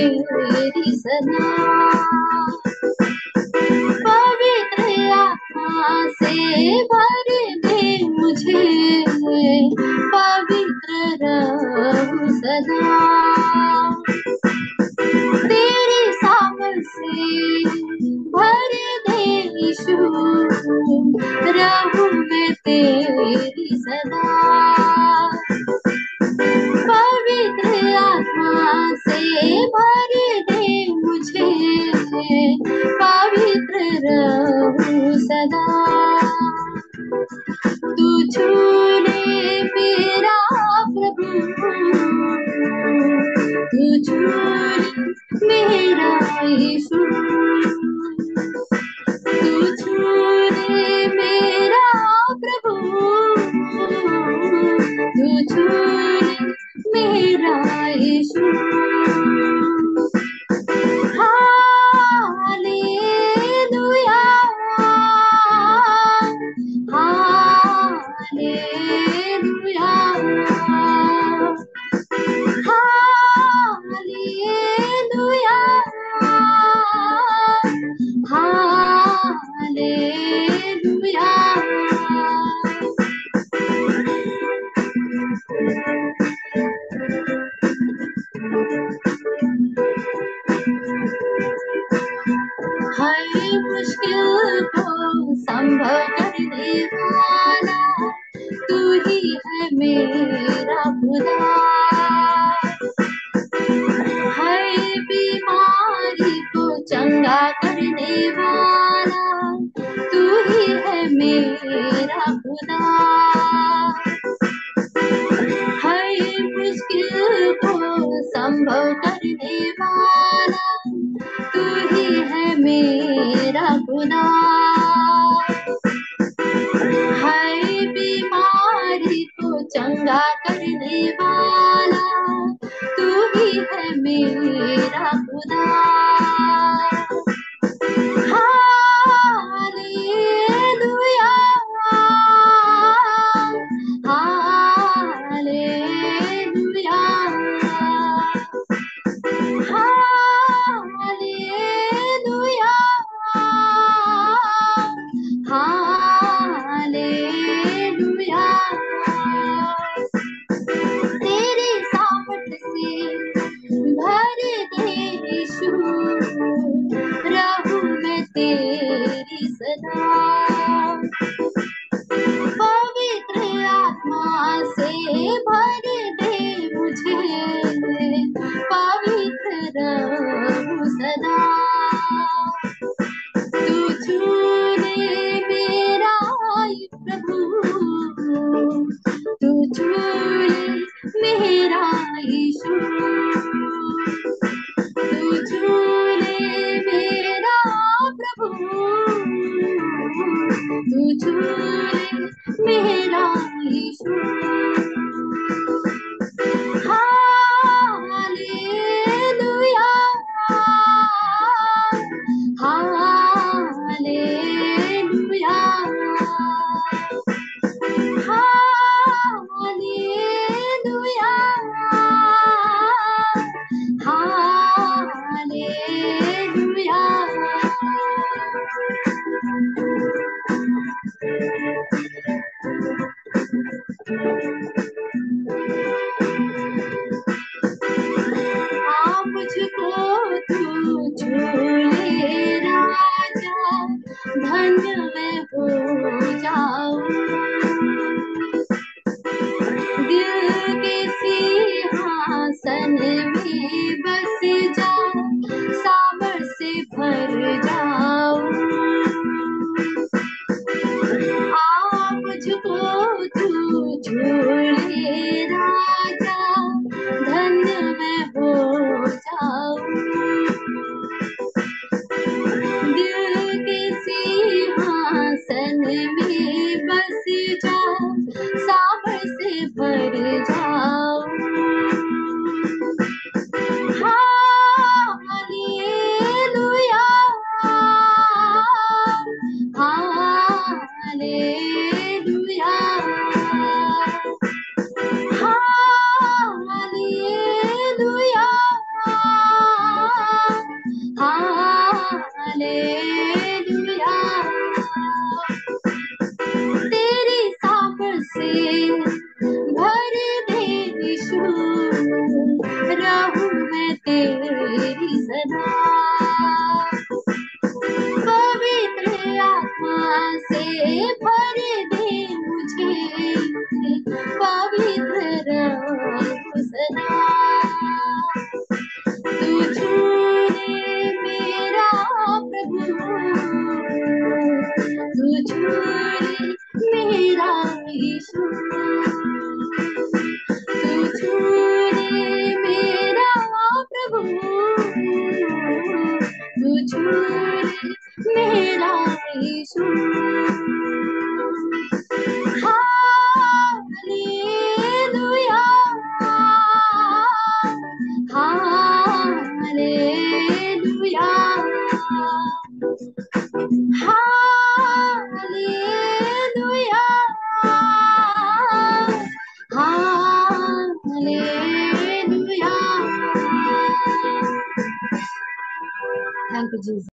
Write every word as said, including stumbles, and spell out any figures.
तेरी सदा। पवित्र आत्मा से भर दे मुझे, पवित्र रहूं सदा। तेरी सामर्थ से भर दे यीशु, रहूं मैं तेरी सदा। पवित्र आत्मा से भर दे मुझे, पवित्र रहूं सदा। तू छू ले मेरा प्रभु, तू छू ले मेरा यीशु, तू छू ले मेरा प्रभु, तू छू ले मेरा Yeshu. Hallelujah, hallelujah, hallelujah, hallelujah. हर मुश्किल को संभव करने वाला तू ही है मेरा खुदा। हर बीमारी को चंगा करने वाला तू ही है मेरा खुदा। हर मुश्किल को संभव करने वाला तू ही है मेरा खुदा। हर बीमारी को चंगा करने वाला तू ही है मेरा खुदा। Hallelujah, hallelujah, hallelujah, hallelujah. तेरी सामर्थ से भर दे यीशु, रहूं मैं तेरी सदा। पवित्र आत्मा से भर दे मुझे, पवित्र रहूं सदा। तू छू ले मेरा प्रभु, तू छू ले मेरा यीशु, तू छू ले मेरा प्रभु, तू छू ले मेरा Yeshu. Hallelujah, hallelujah, hallelujah, hallelujah. हाँ मुझको तू छू ले राजा, धन्य मैं हो जाऊं। दिल के सिंहासन में बस जा, सामर्थ से भर जाऊं। आ मुझको तू छू ले राजा, धन्य मैं हो जाऊं। दिल के सिंहासन में बस जा, सामर्थ से भर जाऊं। हालेलुया, हालेलुया, हालेलुया, मेरा यीशु। तू छू ले मेरा प्रभु, तू छू ले मेरा Yeshu. Hallelujah, hallelujah, hallelujah, hallelujah. Thank you Jesus.